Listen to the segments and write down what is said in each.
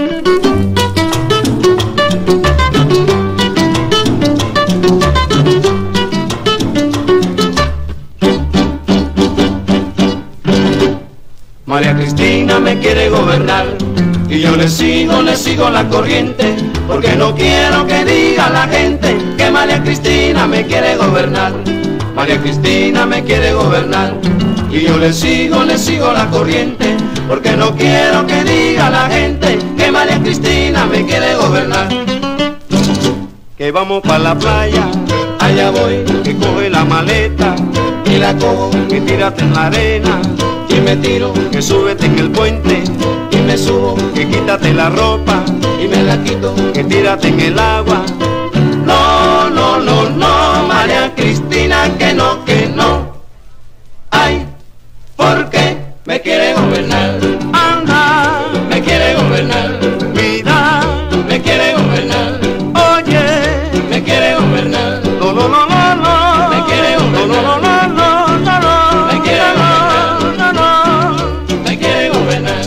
María Cristina me quiere gobernar y yo le sigo la corriente, porque no quiero que diga la gente que María Cristina me quiere gobernar. María Cristina me quiere gobernar y yo le sigo la corriente, porque no quiero que diga la gente que María Cristina me quiere gobernar. Que vamos pa' la playa, allá voy, que coge la maleta y la cojo, que tírate en la arena y me tiro, que súbete en el puente y me subo, que quítate la ropa y me la quito, que tírate en el agua. No, no, no, no, María Cristina, que no, que no. Ay, ¿por qué me quiere gobernar? Anda, Me quiere gobernar, mira, me quiere gobernar, oye, me quiere gobernar, no, no, no, no, no, me quiere no, no, no, gobernar, no, no, no, me quiere gobernar, no, no. me quiere gobernar.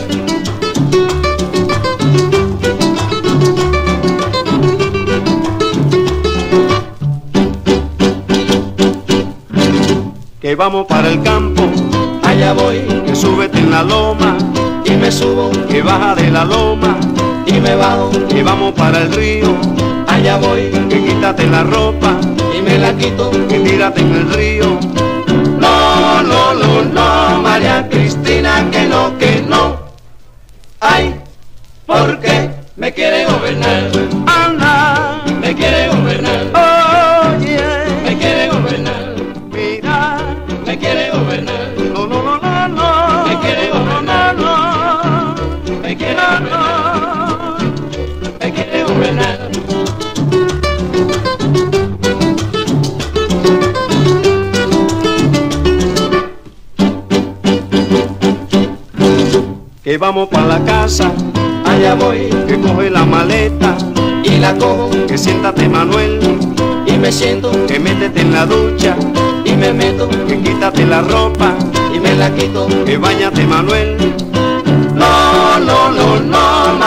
Que vamos para el campo, Allá voy que súbete en la loma, y me subo que baja de la loma, y me bajo. que vamos para el río, Allá voy que quítate la ropa, y me la quito. que tírate en el río. No, no, no, no, María Cristina, que no, que no. Ay, ¿por qué me quiere gobernar? Anda, Me quiere gobernar, oye, me quiere gobernar, mira, me quiere gobernar, no, no, no, no, no, me quiere no, gobernar, no, me quiere gobernar, me quiere gobernar. que vamos para la casa, Allá voy que coge la maleta, y la cojo que siéntate Manuel, y me siento que métete en la ducha, y me meto que quítate la ropa, y me la quito. que báñate Manuel. No, no, no, no,